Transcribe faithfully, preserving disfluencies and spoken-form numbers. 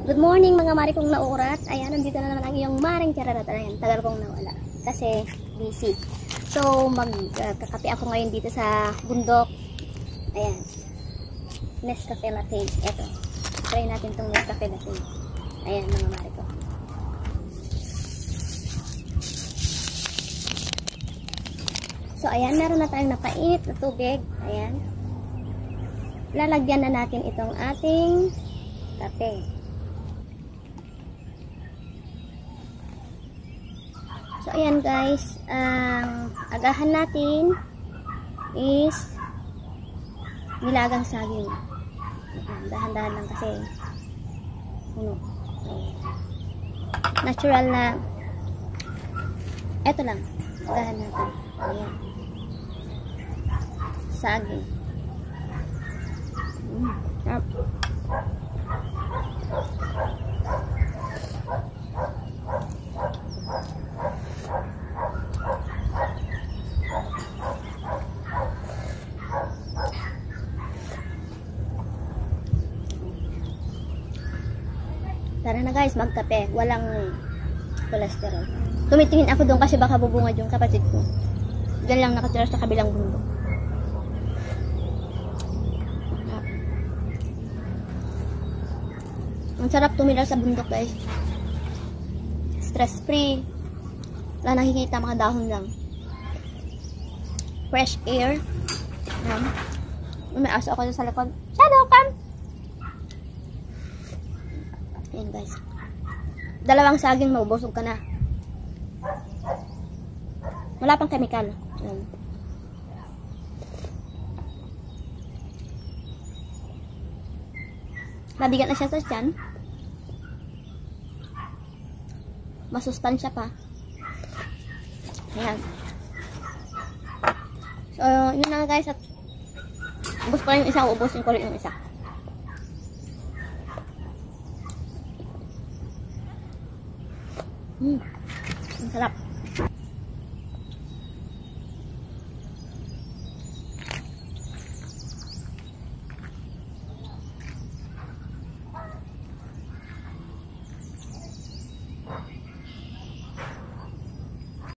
Good morning mga mari kong nauurat. Ayan, nandito na naman ang iyong maring chararata. Ayan, tagal kong nawala. Kasi busy. So, magkakape uh, ako ngayon dito sa bundok. Ayan. Nescafe latte. Ito. Try natin itong Nescafe latte. Ayan mga mari ko. So, ayan. Meron na tayong napainit na tubig. Ayan. Lalagyan na natin itong ating kape. So, ayan guys, ang agahan natin is nilagang saging. Dahan-dahan lang kasi ano, natural na eto lang, agahan natin. Ayan. Saging. Mm, sarap. Tara na guys, magkape. Walang cholesterol. Tumitingin ako doon kasi baka bubungad yung kapatid ko. Diyan lang nakatira sa kabilang bundok. Ang sarap tumira sa bundok guys. Stress free. Wala nakikita, mga dahon lang. Fresh air. Yan. May aso ako sa likod. Shadow cam! Ayan guys. Dalawang saging, mabubusog ka na. Wala pang chemical. Ayan. Mabigat na siya sa tiyan. Masustansya pa. Ayan. So, yun na guys. At ubos ko yung isa, ubusin ko rin yung isa. Hmm. Ang sarap.